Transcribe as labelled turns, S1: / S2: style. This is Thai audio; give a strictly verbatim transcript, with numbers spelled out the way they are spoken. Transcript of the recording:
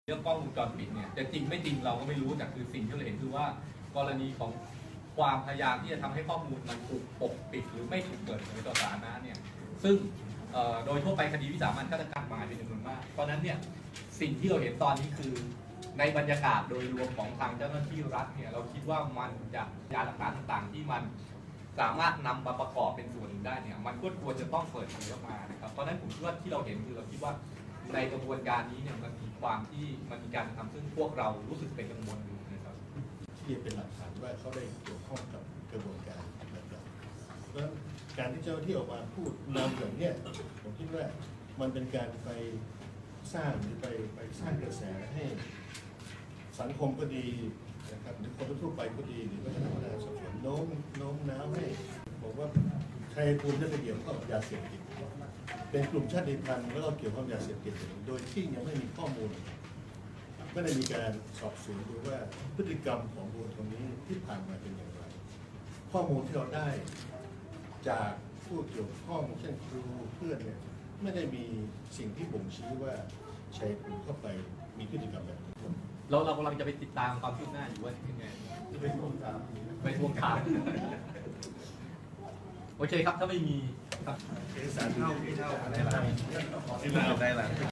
S1: เรื่องกล้องวงจรปิดเนี่ยแต่จริงไม่จริงเราก็ไม่รู้แต่คือสิ่งที่เราเห็นคือว่ากรณีของความพยายามที่จะทำให้ข้อมูลมันถูกปกปิดหรือไม่ถูกเปิดเผยต่อสาธารณะเนี่ยซึ่งโดยทั่วไปคดีวิสามันฆาตกรรมมาเป็นจำนวนมากเพราะนั้นเนี่ยสิ่งที่เราเห็นตอนนี้คือในบรรยากาศโดยรวมของทางเจ้าหน้าที่รัฐเนี่ยเราคิดว่ามันจะพยานหลักฐานต่างๆที่มันสามารถนำมาประกอบเป็นส่วนหนึ่งได้เนี่ยมันก็ควรจะต้องเปิดเผยออกมานะครับเพราะนั้นผมคิดว่าที่เราเห็นคือเราคิดว่าในกระบวนการนี้เนี่ยมันมีความที่มันมีการทำซึ่งพวกเรารู้สึกเป็นกังวลอยู่นะครับ
S2: ที่เป็นหลักฐานว่าเขาได้เกี่ยวข้องกับกระบวนการต่างๆแล้วการที่เจ้าหน้าที่ออกมาพูดนำอย่างเนี้ยผมคิดว่ามันเป็นการไปสร้างหรือไปไปสร้างกระแสให้สังคมก็ดีนะครับหรือคนทั่วไปก็ดีหรือว่าคณะกรรมการสอบสวนโน้มโน้มน้าวให้บอกว่าใครภูมิจะไปเกี่ยวข้องกับยาเสพติดเป็นกลุ่มชาติพันธุ์แล้วก็เกี่ยวข้องยาเสพติดโดยที่ยังไม่มีข้อมูลไม่ได้มีการสอบสวนดูว่าพฤติกรรมของบุคคลคนนี้ที่ผ่านมาเป็นอย่างไรข้อมูลที่เราได้จากผู้เกี่ยวข้องเช่นครูเพื่อนเนี่ยไม่ได้มีสิ่งที่บ่งชี้ว่าใช้กลุ่มเข้าไปมีพฤติกรรมแบบนี้
S1: เราเรากำลังจะไปติดตามความคืบหน้าอยู่ว่าเป็นไง
S2: จะเป็นทวงถาม
S1: ไปทวงถามโอเคครับถ้าไม่มี
S2: เอกสารเท่าที่เท่าได้หลังได้หลัง